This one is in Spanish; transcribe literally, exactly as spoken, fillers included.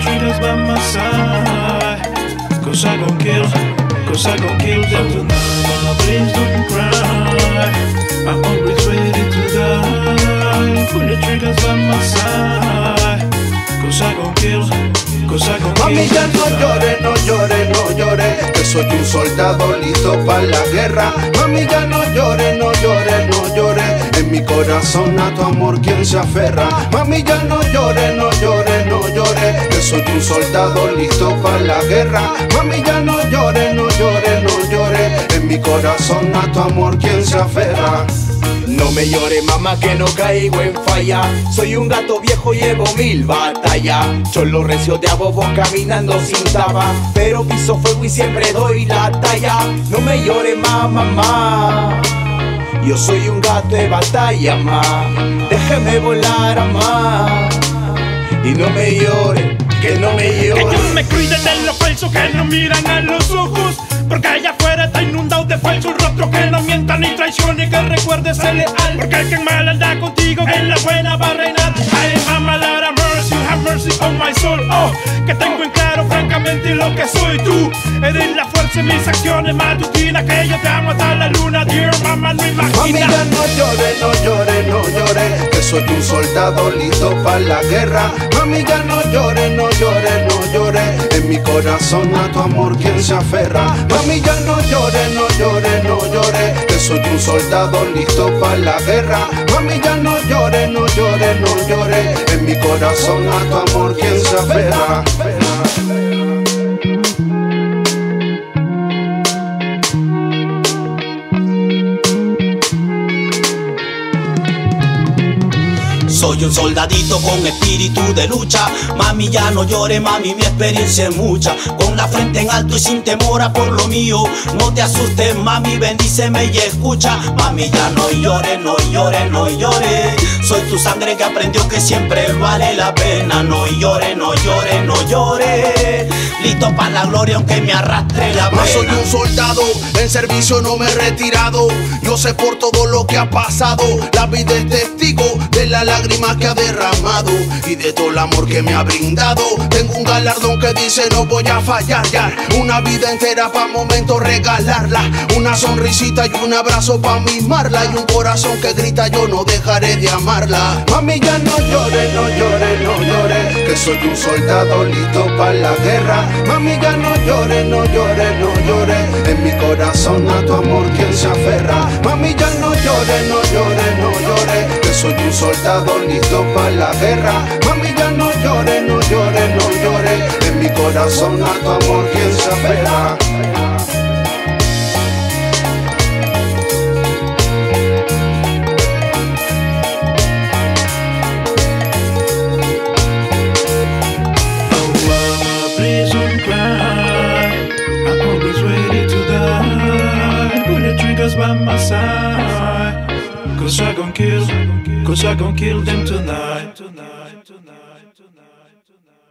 triggers by my side, cause I gon' kill, cause I gon' kill them tonight. Mama, please don't cry, I'm always ready to die. Pull the triggers by my side, cause I gon' kill, cause I gon' kill. Mami, ya no llores, no llores, no llores, que soy un soldado listo para la guerra. Mami, ya no llores, no llores, no llores, en mi corazón a tu amor quien se aferra. Mami, ya no llores, no llores, no llores, que soy un soldado listo para la guerra. Mami, ya no llores, no llores, no llores, en mi corazón a tu amor quien se aferra. No me llores, mamá, que no caigo en falla. Soy un gato viejo, llevo mil batallas. Cholo recio de abobo caminando sin taba, pero piso fuego y siempre doy la talla. No me llores más, mamá, yo soy un gato de batalla, ma. Déjeme volar, mamá, y no me llores, que no me llores. Que Dios me cuide de los falsos que no miran a los ojos, porque allá afuera está inundado de falsos rostros que no mientan ni traicionen, que recuerde ser leal. Porque el que mal anda contigo en la buena va a reinar. I am a lot of mercy, have mercy on my soul. Oh, que tengo en claro francamente lo que soy tú. Eres la fuerza en mis acciones matutinas, que yo te amo hasta la luna. Dear mama, no imaginas. Mami, ya no llores, no llores, no llores, que soy un soldado listo para la guerra. Mami, ya no llores, no llores, no llores, en mi corazón a tu amor quien se aferra. Mami, ya no llores, no llores, no llores, que soy un soldado listo para la guerra. Mami, ya no llores, no llores, no llores, en mi corazón a tu amor quien se aferra. Soy un soldadito con espíritu de lucha. Mami, ya no llores, mami, mi experiencia es mucha. Con la frente en alto y sin temor a por lo mío. No te asustes, mami, bendíceme y escucha. Mami, ya no llores, no llores, no llores. Soy tu sangre que aprendió que siempre vale la pena. No llores, no llores, no llores. Listo para la gloria aunque me arrastre la pena. Mas soy un soldado, en servicio no me he retirado. Yo sé por todo lo que ha pasado. La vida es testigo de la lágrima que ha derramado y de todo el amor que me ha brindado. Tengo un galardón que dice no voy a fallar, ya. Una vida entera pa' momentos regalarla. Una sonrisita y un abrazo pa' mimarla. Y un corazón que grita yo no dejaré de amarla. Mami, ya no llores, no llores, no llores, que soy un soldado listo para la guerra. Mami, ya no llores, no llores, no llores, en mi corazón a tu amor quien se aferra. Mami, ya no llores, no llores, no llores, que soy un soldado listo para la guerra. Mami, ya no llores, no llores, no llores, en mi corazón a tu amor quien se aferra. By my side, cause I gon' kill, cause I gon' kill them tonight.